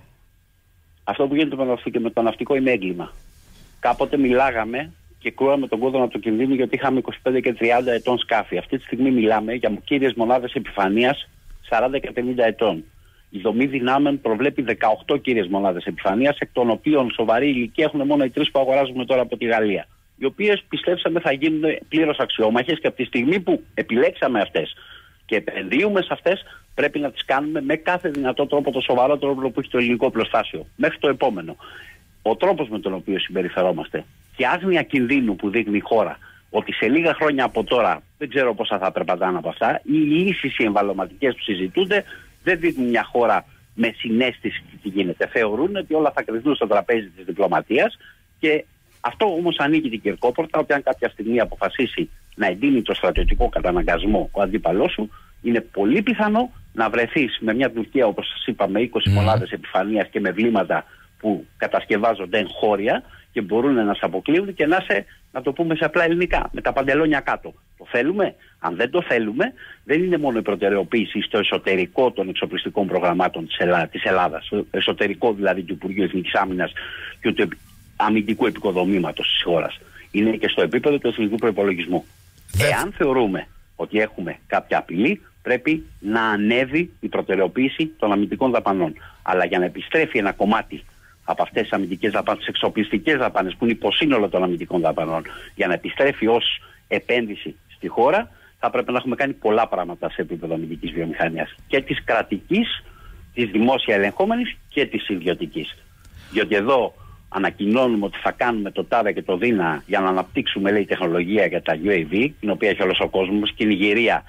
Αυτό που γίνεται με το ναυτικό είναι έγκλημα. Κάποτε μιλάγαμε και κρούαμε τον κόδωνα του κινδύνου γιατί είχαμε είκοσι πέντε και τριάντα ετών σκάφη. Αυτή τη στιγμή μιλάμε για κύριες μονάδες επιφανείας σαράντα και πενήντα ετών. Η δομή δυνάμεων προβλέπει δεκαοκτώ κύριες μονάδες επιφανείας, εκ των οποίων σοβαρή ηλικία έχουν μόνο οι τρεις που αγοράζουμε τώρα από τη Γαλλία. Οι οποίες πιστέψαμε θα γίνουν πλήρως αξιόμαχες και από τη στιγμή που επιλέξαμε αυτές και επενδύουμε σε αυτές, πρέπει να τις κάνουμε με κάθε δυνατό τρόπο, το σοβαρό τρόπο που έχει το ελληνικό πλωστάσιο. Μέχρι το επόμενο. Ο τρόπος με τον οποίο συμπεριφερόμαστε και άγνοια κινδύνου που δείχνει η χώρα, ότι σε λίγα χρόνια από τώρα δεν ξέρω πόσα θα περπατάνε από αυτά, οι λύσεις οι εμβαλωματικές που συζητούνται δεν δείχνουν μια χώρα με συναίσθηση τι γίνεται. Θεωρούν ότι όλα θα κρυθούν στο τραπέζι της διπλωματίας και αυτό όμως ανοίγει την κερκόπορτα, ότι αν κάποια στιγμή αποφασίσει να εντείνει το στρατιωτικό καταναγκασμό ο αντίπαλός σου, είναι πολύ πιθανό να βρεθείς με μια Τουρκία, όπως σας είπα, με είκοσι mm. μονάδες επιφανείας και με βλήματα που κατασκευάζονται εγχώρια και μπορούν να σε αποκλείουν και να σε, να το πούμε σε απλά ελληνικά, με τα παντελόνια κάτω. Το θέλουμε? Αν δεν το θέλουμε, δεν είναι μόνο η προτεραιοποίηση στο εσωτερικό των εξοπλιστικών προγραμμάτων της, Ελλάδα, της Ελλάδας, στο εσωτερικό δηλαδή του Υπουργείου Εθνικής Άμυνας και του αμυντικού επικοδομήματος της χώρας. Είναι και στο επίπεδο του εθνικού προϋπολογισμού. Εάν θεωρούμε ότι έχουμε κάποια απειλή, πρέπει να ανέβει η προτεραιοποίηση των αμυντικών δαπανών. Αλλά για να επιστρέφει ένα κομμάτι από αυτές τις αμυντικές δαπάνες, τις εξοπλιστικές δαπάνες που είναι υποσύνολο των αμυντικών δαπανών, για να επιστρέφει ως επένδυση στη χώρα, θα πρέπει να έχουμε κάνει πολλά πράγματα σε επίπεδο αμυντικής βιομηχανίας. Και της κρατικής, της δημόσια ελεγχόμενης και της ιδιωτικής. Διότι εδώ ανακοινώνουμε ότι θα κάνουμε το τάδε και το δίνα για να αναπτύξουμε, λέει, τεχνολογία για τα γιου έι βι, την οποία έχει όλος ο κόσμος, και η Νιγηρία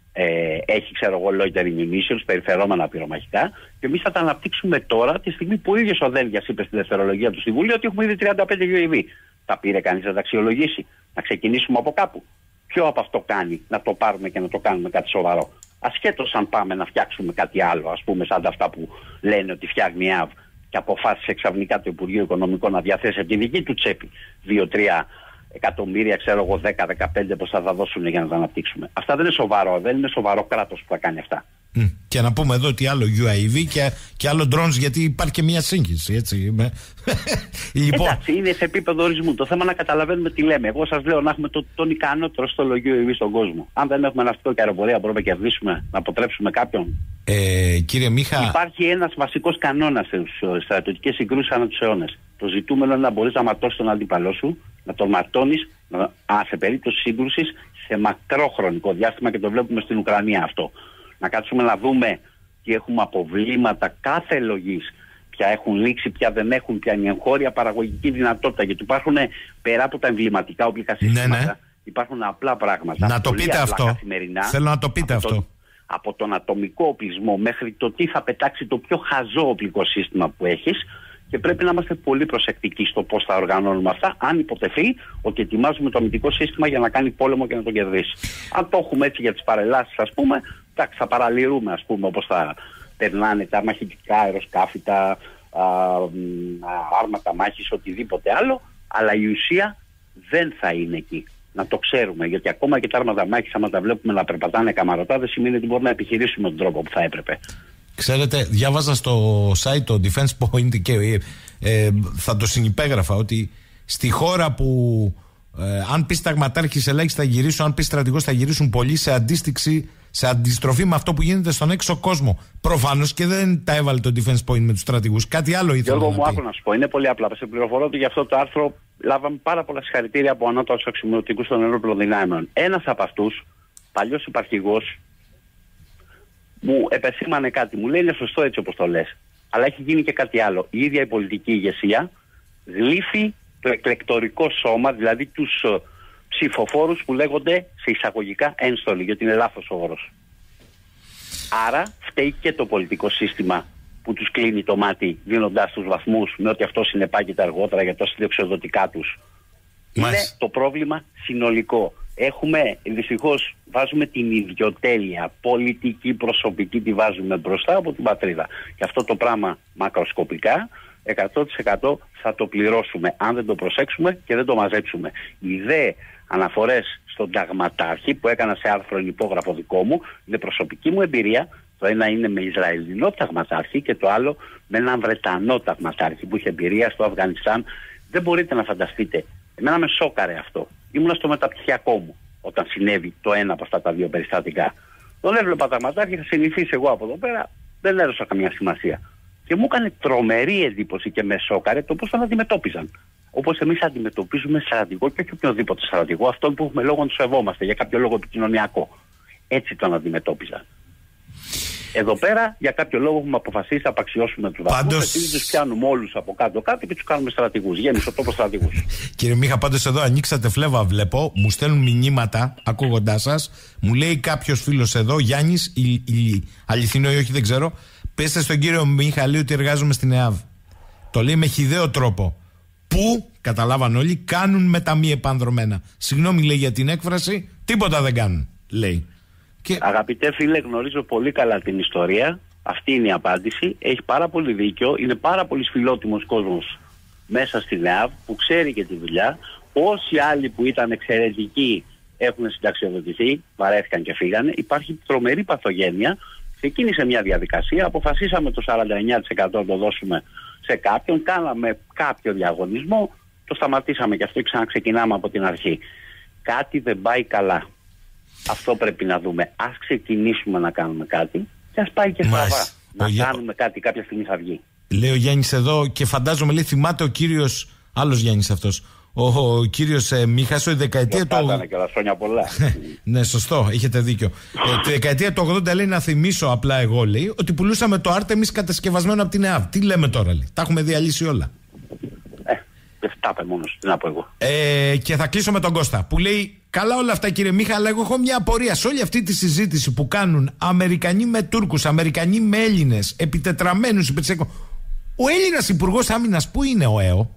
ε, έχει, ξέρω εγώ, loitering munitions, περιφερόμενα πυρομαχικά, και εμείς θα τα αναπτύξουμε τώρα, τη στιγμή που ο ίδιος ο Δένδιας είπε στη δευτερολογία του Συμβουλίου ότι έχουμε ήδη τριάντα πέντε γιου έι βι. Τα πήρε κανείς να τα αξιολογήσει? Να ξεκινήσουμε από κάπου? Ποιο από αυτό κάνει να το πάρουμε και να το κάνουμε κάτι σοβαρό? Ασχέτως αν πάμε να φτιάξουμε κάτι άλλο, ας πούμε, σαν αυτά που λένε ότι φτιάχνει η ΑΒ και αποφάσισε ξαφνικά το Υπουργείο Οικονομικών να διαθέσει από τη δική του τσέπη δύο τρία εκατομμύρια, ξέρω εγώ, δέκα δεκαπέντε, πώς θα, θα δώσουν για να τα αναπτύξουμε. Αυτά δεν είναι σοβαρό, δεν είναι σοβαρό κράτος που θα κάνει αυτά. Mm. Και να πούμε εδώ ότι άλλο γιου έι βι και, και άλλο drones, γιατί υπάρχει και μια σύγχυση, έτσι. Λοιπόν. Εντάξει, είναι σε επίπεδο ορισμού. Το θέμα να καταλαβαίνουμε τι λέμε. Εγώ σας λέω να έχουμε το, τον ικανότερο στόλο γιου έι βι στον κόσμο. Αν δεν έχουμε ναυτικό και αεροπορία, μπορούμε να κερδίσουμε, να αποτρέψουμε κάποιον. Ε, κύριε Μίχα. Υπάρχει ένας βασικός κανόνας στις στρατιωτικές συγκρούσεις ανά τους αιώνες. Το ζητούμενο είναι να μπορείς να ματώσεις τον αντίπαλό σου, να τον ματώνεις, να, α, σε περίπτωση σύγκρουσης, σε μακρό χρονικό διάστημα, και το βλέπουμε στην Ουκρανία αυτό. Να κάτσουμε να δούμε τι έχουμε αποβλήματα κάθε λογής, ποια έχουν λήξει, ποια δεν έχουν, ποια είναι η εγχώρια παραγωγική δυνατότητα. Γιατί υπάρχουν πέρα από τα εμβληματικά οπλικά συστήματα, ναι, ναι, υπάρχουν απλά πράγματα. Να το πείτε αυτό. Θέλω να το πείτε από αυτό. Το, από τον ατομικό οπλισμό μέχρι το τι θα πετάξει το πιο χαζό οπλικό σύστημα που έχεις. Και πρέπει να είμαστε πολύ προσεκτικοί στο πώς θα οργανώνουμε αυτά, αν υποτεθεί ότι ετοιμάζουμε το αμυντικό σύστημα για να κάνει πόλεμο και να το κερδίσει. Αν το έχουμε έτσι για τις παρελάσεις, ας πούμε, εντάξει, θα παραλυρούμε, ας πούμε, όπως θα περνάνε τα μαχητικά αεροσκάφη, τα α, α, άρματα μάχης, οτιδήποτε άλλο, αλλά η ουσία δεν θα είναι εκεί. Να το ξέρουμε, γιατί ακόμα και τα άρματα μάχης, άμα τα βλέπουμε να περπατάνε καμαρωτά, δεν σημαίνει ότι μπορούμε να επιχειρήσουμε τον τρόπο που θα έπρεπε. Ξέρετε, διάβαζα στο site το Defense Point και ε, ε, θα το συνυπέγραφα ότι στη χώρα που ε, αν πει ταγματάρχης ελάχιστα θα γυρίσουν, αν πει στρατηγός θα γυρίσουν πολλοί, σε αντίστοιξη, σε αντιστροφή με αυτό που γίνεται στον έξω κόσμο. Προφανώς και δεν τα έβαλε το Defense Point με τους στρατηγούς. Κάτι άλλο ήθελα Γιώργο, να μου πει. άκου να σου πω, είναι πολύ απλά. Σε πληροφορώ ότι για αυτό το άρθρο λάβαμε πάρα πολλά συγχαρητήρια από ανώτατους αξιωματικούς των ενόπλων δυνάμεων. Ένας από αυτούς, παλιός υπαρχηγός, μου επεσήμανε κάτι, μου λέει είναι σωστό έτσι όπως το λες, αλλά έχει γίνει και κάτι άλλο. Η ίδια η πολιτική ηγεσία γλύφει το εκλεκτορικό σώμα, δηλαδή τους uh, ψηφοφόρους που λέγονται σε εισαγωγικά ένστολοι, γιατί είναι λάθος ο όρος. Άρα φταίει και το πολιτικό σύστημα που τους κλείνει το μάτι, δίνοντάς τους βαθμούς με ό,τι αυτό συνεπάγεται αργότερα για τα συνταξιοδοτικά τους. Είναι το πρόβλημα συνολικό. Έχουμε, δυστυχώς, βάζουμε την ιδιοτέλεια πολιτική, προσωπική, τη βάζουμε μπροστά από την πατρίδα. Και αυτό το πράγμα μακροσκοπικά, εκατό τοις εκατό θα το πληρώσουμε αν δεν το προσέξουμε και δεν το μαζέψουμε. Οι δε αναφορές στον ταγματάρχη που έκανα σε άρθρο υπόγραφο δικό μου, είναι προσωπική μου εμπειρία. Το ένα είναι με Ισραηλινό ταγματάρχη και το άλλο με έναν Βρετανό ταγματάρχη που είχε εμπειρία στο Αφγανιστάν. Δεν μπορείτε να φανταστείτε. Εμένα με σόκαρε αυτό. Ήμουνα στο μεταπτυχιακό μου όταν συνέβη το ένα από αυτά τα δύο περιστατικά. Τον έβλεπα ταγματάρχη, είχα συνηθίσει εγώ από εδώ πέρα, δεν έδωσα καμιά σημασία. Και μου έκανε τρομερή εντύπωση και με σόκαρε το πώς τον αντιμετώπιζαν. Όπως εμείς αντιμετωπίζουμε στρατηγό και όχι οποιοδήποτε στρατηγό, αυτόν που έχουμε λόγο να του σεβόμαστε για κάποιο λόγο επικοινωνιακό. Έτσι τον αντιμετώπιζαν. Εδώ πέρα για κάποιο λόγο έχουμε αποφασίσει να απαξιώσουμε τους βαθμούς. Πάντως... επειδή τους πιάνουμε όλους από κάτω-κάτω και τους κάνουμε στρατηγούς. Γέμισο τόπο στρατηγούς. Κύριε Μίχα, πάντως εδώ ανοίξατε φλέβα, βλέπω. Μου στέλνουν μηνύματα ακούγοντάς σας. Μου λέει κάποιος φίλος εδώ, Γιάννης, η, η, αληθινό ή όχι, δεν ξέρω. Πέστε στον κύριο Μίχα, λέει ότι εργάζομαι στην ΕΑΒ. Το λέει με χυδαίο τρόπο. Που, καταλάβαν όλοι, κάνουν με τα μη επανδρομένα. Συγγνώμη, λέει για την έκφραση, τίποτα δεν κάνουν, λέει. Και... Αγαπητέ φίλε, γνωρίζω πολύ καλά την ιστορία. Αυτή είναι η απάντηση. Έχει πάρα πολύ δίκιο. Είναι πάρα πολύ φιλότιμος κόσμος μέσα στην ΕΑΒ που ξέρει και τη δουλειά. Όσοι άλλοι που ήταν εξαιρετικοί έχουν συνταξιοδοτηθεί, βαρέθηκαν και φύγανε. Υπάρχει τρομερή παθογένεια. Ξεκίνησε μια διαδικασία. Αποφασίσαμε το σαράντα εννέα τοις εκατό να το δώσουμε σε κάποιον. Κάναμε κάποιο διαγωνισμό. Το σταματήσαμε και αυτό και ξαναξεκινάμε από την αρχή. Κάτι δεν πάει καλά. Αυτό πρέπει να δούμε. Ας ξεκινήσουμε να κάνουμε κάτι και ας πάει και στραβά. Να ο... κάνουμε κάτι, κάποια στιγμή θα βγει. Λέει ο Γιάννης εδώ και φαντάζομαι, λέει, θυμάται ο κύριος, άλλος Γιάννης αυτός, ο, ο κύριος ε, Μίχας, η δεκαετία του ογδόντα. Και χρόνια πολλά. Ναι, σωστό, έχετε δίκιο. ε, τη δεκαετία του ογδόντα, λέει, να θυμίσω απλά εγώ, λέει, ότι πουλούσαμε το Artemis κατασκευασμένο από την ΕΑΒ. Τι λέμε τώρα, λέει. Τα έχουμε διαλύσει όλα. Δεν φτάπε μόνος, τι να πω εγώ. Ε, και θα κλείσω με τον Κώστα που λέει: καλά όλα αυτά, κύριε Μίχα, αλλά εγώ έχω μια απορία. Σε όλη αυτή τη συζήτηση που κάνουν Αμερικανοί με Τούρκους, Αμερικανοί με Έλληνες, επιτετραμένους, ο Έλληνας Υπουργός Άμυνας πού είναι ο ΕΟ?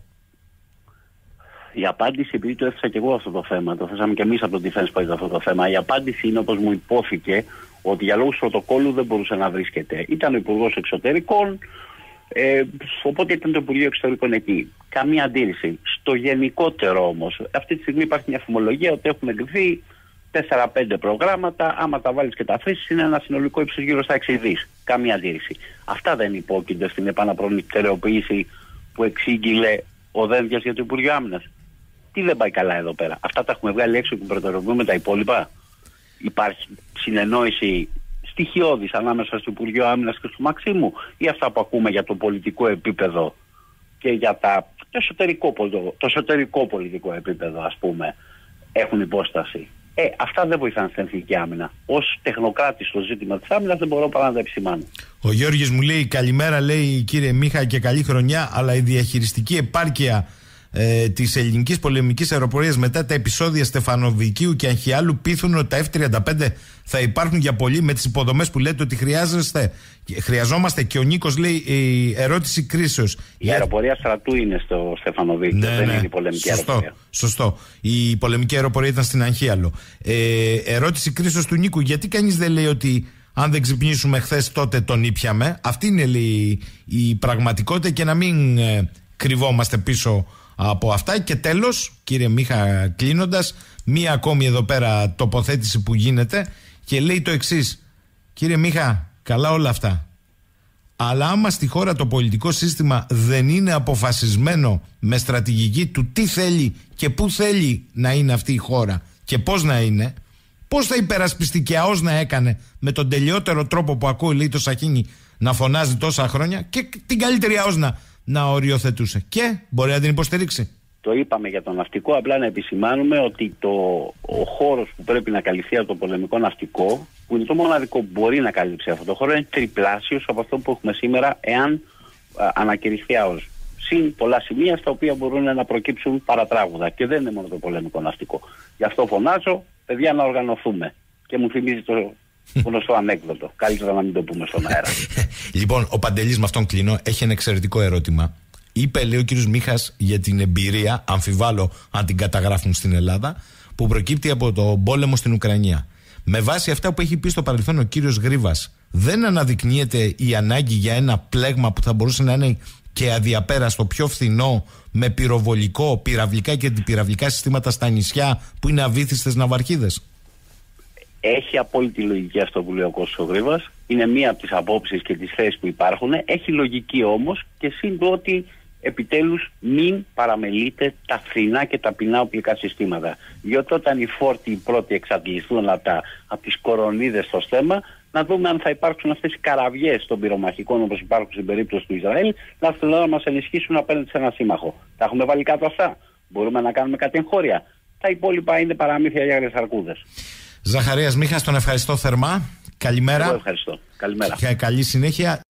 Η απάντηση, επειδή το έθεσα και εγώ αυτό το θέμα, το θέσαμε και εμείς από το Defense Point αυτό το θέμα. Η απάντηση είναι, όπως μου υπόθηκε, ότι για λόγους πρωτοκόλλου δεν μπορούσε να βρίσκεται. Ήταν ο Υπουργός Εξωτερικών. Ε, οπότε ήταν το Υπουργείο Εξωτερικών εκεί. Καμία αντίρρηση. Στο γενικότερο όμως, αυτή τη στιγμή υπάρχει μια φημολογία ότι έχουν εγκριθεί τέσσερα πέντε προγράμματα, άμα τα βάλεις και τα αφήσεις, είναι ένα συνολικό ύψος γύρω στα έξι δις. Καμία αντίρρηση. Αυτά δεν υπόκεινται στην επαναπρονητεραιοποίηση που εξήγηλε ο Δένδιας για το Υπουργείο Άμυνας. Τι δεν πάει καλά εδώ πέρα? Αυτά τα έχουμε βγάλει έξω και προτεραιοποιούμε τα υπόλοιπα. Υπάρχει συνεννόηση στοιχειώδης ανάμεσα στο Υπουργείο Άμυνας και στο Μαξίμου, ή αυτά που ακούμε για το πολιτικό επίπεδο και για τα, το, εσωτερικό, το εσωτερικό πολιτικό επίπεδο, ας πούμε, έχουν υπόσταση? Ε, αυτά δεν βοηθάνε στην εθνική άμυνα. Ως τεχνοκράτης στο ζήτημα της άμυνας δεν μπορώ παρά να τα επισημάνω. Ο Γιώργης μου λέει καλημέρα, λέει κύριε Μίχα, και καλή χρονιά, αλλά η διαχειριστική επάρκεια ε, της ελληνικής πολεμικής αεροπορίας μετά τα επεισόδια Στεφανοβικίου και Αγχιάλου πείθουν ότι τα εφ τριάντα πέντε θα υπάρχουν για πολύ με τις υποδομές που λέτε ότι χρειάζεστε, χρειαζόμαστε. Και ο Νίκος λέει η ερώτηση κρίσεως. Η για... αεροπορία στρατού είναι στο Στεφανοβίκιο, ναι, δεν ναι. είναι η πολεμική σωστό, αεροπορία. Σωστό. Η πολεμική αεροπορία ήταν στην Αγχίαλο. Ε, ερώτηση κρίσεως του Νίκου. Γιατί κανείς δεν λέει ότι αν δεν ξυπνήσουμε χθες τότε τον ήπιαμε? Αυτή είναι, λέει, η πραγματικότητα, και να μην ε, κρυβόμαστε πίσω από αυτά. Και τέλος, κύριε Μίχα, κλείνοντας, μία ακόμη εδώ πέρα τοποθέτηση που γίνεται και λέει το εξής. Κύριε Μίχα, καλά όλα αυτά, αλλά άμα στη χώρα το πολιτικό σύστημα δεν είναι αποφασισμένο με στρατηγική του τι θέλει και πού θέλει να είναι αυτή η χώρα και πώς να είναι, πώς θα υπερασπιστεί και αώς να έκανε με τον τελειότερο τρόπο που ακούει, λέει, το Σαχίνι να φωνάζει τόσα χρόνια, και την καλύτερη αώς να, να οριοθετούσε? Και μπορεί να την υποστηρίξει. Το είπαμε για το ναυτικό, απλά να επισημάνουμε ότι το, ο χώρος που πρέπει να καλυφθεί από το πολεμικό ναυτικό, που είναι το μοναδικό που μπορεί να καλύψει αυτό το χώρο, είναι τριπλάσιος από αυτό που έχουμε σήμερα, εάν α, ανακηρυχθεί ΑΟΣ. Συν πολλά σημεία στα οποία μπορούν να προκύψουν παρατράγουδα. Και δεν είναι μόνο το πολεμικό ναυτικό. Γι' αυτό φωνάζω, παιδιά, να οργανωθούμε. Και μου θυμίζει το γνωστό ανέκδοτο. Καλύτερα να μην το πούμε στον αέρα. Λοιπόν, ο Παντελής, με αυτόν κλείνω, έχει ένα εξαιρετικό ερώτημα. Είπε, λέει ο κύριος Μίχας, για την εμπειρία, αμφιβάλλω αν την καταγράφουν στην Ελλάδα, που προκύπτει από τον πόλεμο στην Ουκρανία. Με βάση αυτά που έχει πει στο παρελθόν ο κύριος Γρίβας, δεν αναδεικνύεται η ανάγκη για ένα πλέγμα που θα μπορούσε να είναι και αδιαπέραστο, πιο φθηνό, με πυροβολικό, πυραυλικά και αντιπυραυλικά συστήματα στα νησιά που είναι αβύθιστες ναυαρχίδες? Έχει απόλυτη λογική αυτό που λέει ο Κώστας Γρίβας. Είναι μία από τις απόψεις και τις θέσεις που υπάρχουν. Έχει λογική όμως και σύν το ότι επιτέλους μην παραμελείτε τα φθηνά και ταπεινά οπλικά συστήματα. Διότι όταν οι φόρτοι οι πρώτοι εξαντληθούν από, τα, από τις κορονίδες στο στέμα, να δούμε αν θα υπάρξουν αυτές οι καραβιές των πυρομαχικών όπως υπάρχουν στην περίπτωση του Ισραήλ, να έρθουν να μας ενισχύσουν απέναντι σε ένα σύμμαχο. Τα έχουμε βάλει κάτω αυτά? Μπορούμε να κάνουμε κάτι εγχώρια? Τα υπόλοιπα είναι παραμύθια για γρεσαρκούδες. Ζαχαρίας Μίχας, τον ευχαριστώ θερμά. Καλημέρα. Εγώ ευχαριστώ. Καλημέρα. Και καλή συνέχεια.